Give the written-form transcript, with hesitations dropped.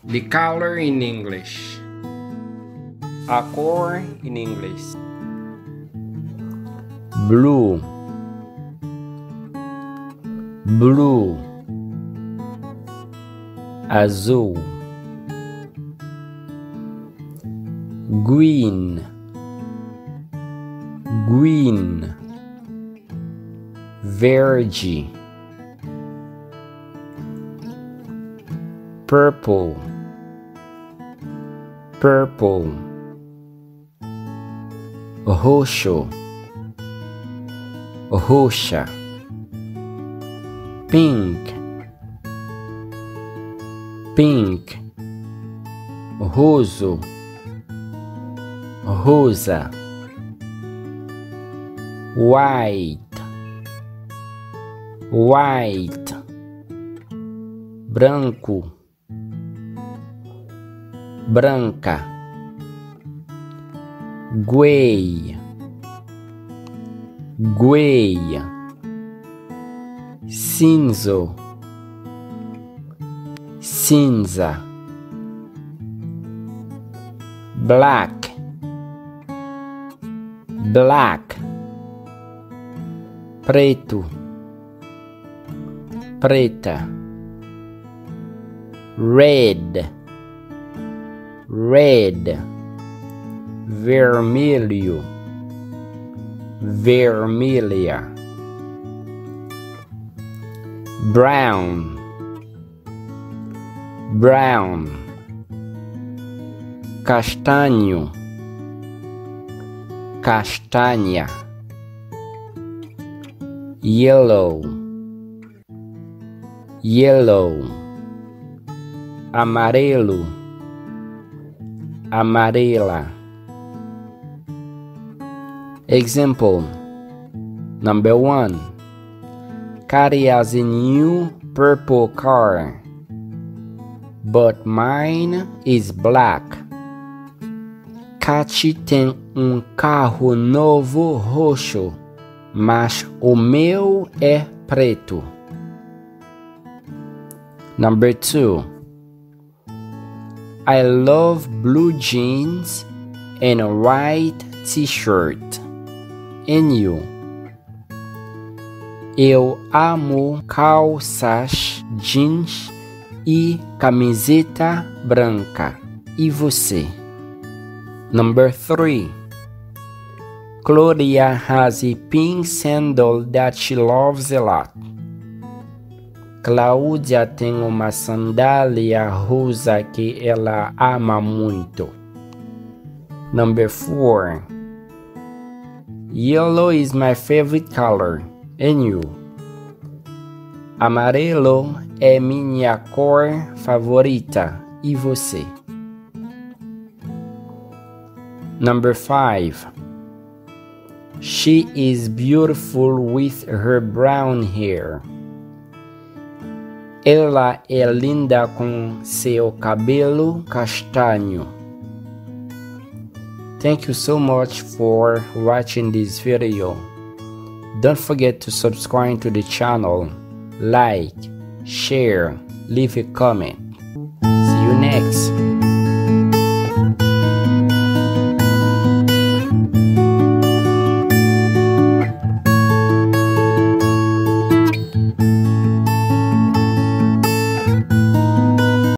The color in English. A cor in English. Blue, blue. Azul. Green, green. Verde. Purple, purple. Roxo, roxa. Pink, pink. Roso, rosa. White, white. Branco, branca. Gray, gray. Cinzo, cinza. Black, black. Preto, preta. Red, red. Vermelho, vermelha. Brown, brown. Castanho, castanha. Yellow, yellow. Amarelo, amarela. Example number 1. Kari has a new purple car, but mine is black. Kati tem carro novo roxo, mas o meu é preto. Number 2. I love blue jeans and a white t-shirt. And you? Eu amo calças jeans e camiseta branca. E você? Number 3. Claudia has a pink sandal that she loves a lot. Cláudia tem uma sandália rosa que ela ama muito. Number 4. Yellow is my favorite color. And you? Amarelo é minha cor favorita. E você? Number 5. She is beautiful with her brown hair. Ela é linda com seu cabelo castanho. Thank you so much for watching this video. Don't forget to subscribe to the channel, like, share, leave a comment. See you next.